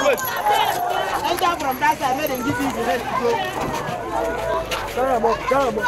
Enter from that side, let them give you the rest to go. Come on.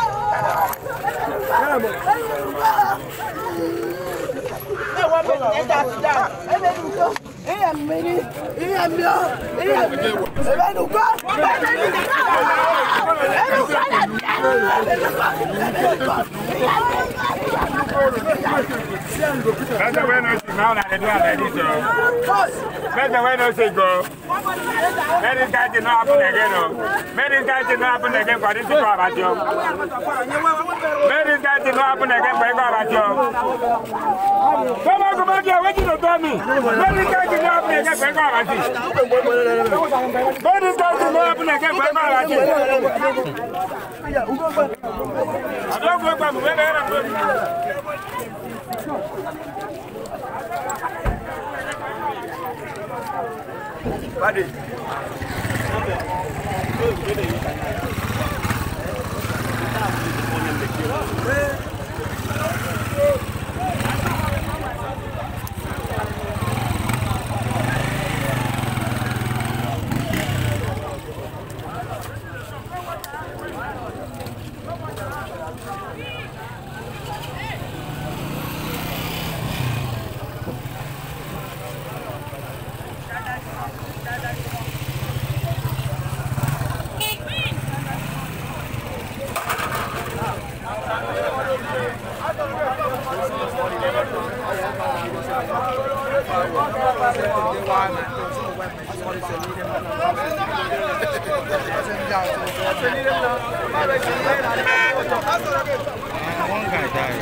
One guy died.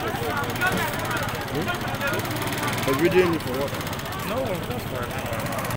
Are you doing it for what? No, that's fine.